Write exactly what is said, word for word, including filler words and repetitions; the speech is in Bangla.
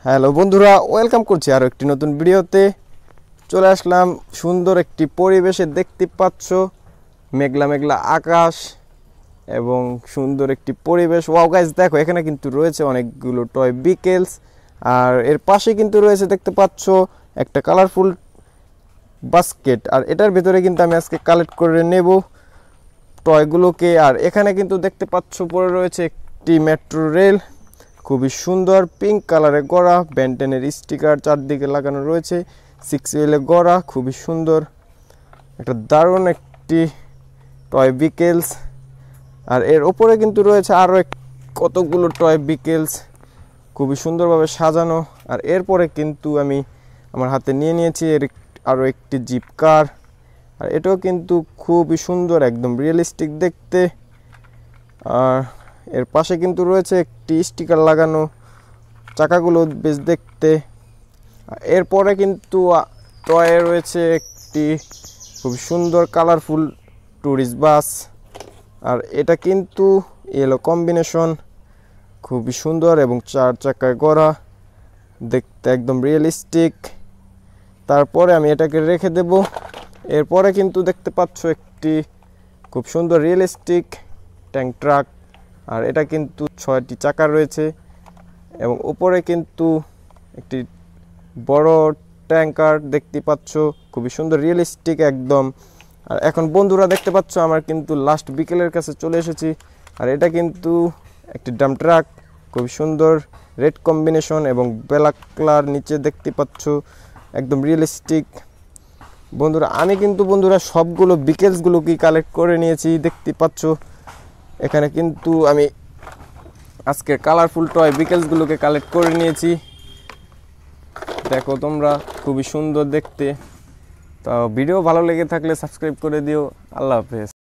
হ্যালো বন্ধুরা, ওয়েলকাম করছি আরও একটি নতুন ভিডিওতে। চলে আসলাম সুন্দর একটি পরিবেশে। দেখতে পাচ্ছ মেঘলা মেঘলা আকাশ এবং সুন্দর একটি পরিবেশ। ওয়াও গাইস, দেখো এখানে কিন্তু রয়েছে অনেকগুলো টয় বিকেলস, আর এর পাশে কিন্তু রয়েছে দেখতে পাচ্ছ একটা কালারফুল বাস্কেট, আর এটার ভিতরে কিন্তু আমি আজকে কালেক্ট করে নেব টয়গুলোকে। আর এখানে কিন্তু দেখতে পাচ্ছ পরে রয়েছে একটি মেট্রো রেল, খুবই সুন্দর পিঙ্ক কালারে গড়া, ব্যান্টেনের স্টিকার চারদিকে লাগানো রয়েছে, সিক্স হুইলে গড়া, খুবই সুন্দর একটা দারুণ একটি টয় বিকেলস। আর এর ওপরে কিন্তু রয়েছে আরও কতগুলো টয় বিকেলস, খুবই সুন্দরভাবে সাজানো। আর এরপরে কিন্তু আমি আমার হাতে নিয়ে নিয়েছি এর আরও একটি জিপ কার, আর এটাও কিন্তু খুবই সুন্দর, একদম রিয়েলিস্টিক দেখতে। আর এর পাশে কিন্তু রয়েছে একটি স্টিকার লাগানো, চাকাগুলো বেশ দেখতে। এরপরে কিন্তু টয়ে রয়েছে একটি খুব সুন্দর কালারফুল ট্যুরিস্ট বাস, আর এটা কিন্তু ইয়েলো কম্বিনেশন, খুবই সুন্দর এবং চার চাকায় গড়া, দেখতে একদম রিয়েলিস্টিক। তারপরে আমি এটাকে রেখে দেব। এরপরে কিন্তু দেখতে পাচ্ছ একটি খুব সুন্দর রিয়েলিস্টিক ট্যাঙ্ক ট্রাক, আর এটা কিন্তু ছয়টি চাকা রয়েছে এবং উপরে কিন্তু একটি বড় ট্যাঙ্কার দেখতে পাচ্ছ, খুবই সুন্দর রিয়েলিস্টিক একদম। আর এখন বন্ধুরা দেখতে পাচ্ছ আমার কিন্তু লাস্ট বিকেলের কাছে চলে এসেছি, আর এটা কিন্তু একটি ডাম ট্রাক, খুবই সুন্দর রেড কম্বিনেশন এবং ব্ল্যাক কালার নিচে দেখতে পাচ্ছ, একদম রিয়েলিস্টিক। বন্ধুরা আমি কিন্তু বন্ধুরা সবগুলো বিকেলসগুলো কি কালেক্ট করে নিয়েছি, দেখতে পাচ্ছ এখানে কিন্তু আমি আজকে কালারফুল টয় বিকেলসগুলোকে কালেক্ট করে নিয়েছি। দেখো তোমরা, খুবই সুন্দর দেখতে। তো ভিডিও ভালো লেগে থাকলে সাবস্ক্রাইব করে দিও। আল্লাহ হাফেজ।